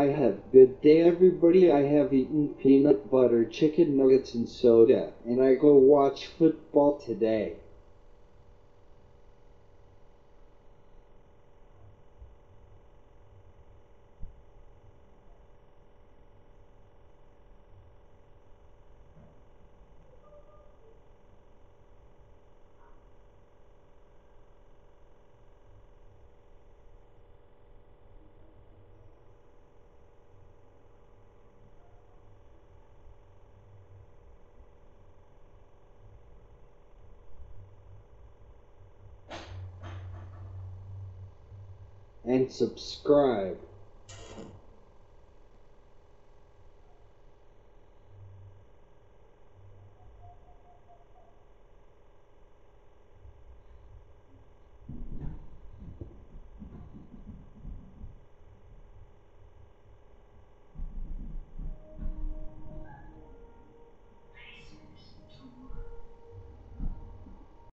I have. Good day, everybody. I have eaten peanut butter, chicken nuggets, and soda, and I go watch football today. And subscribe.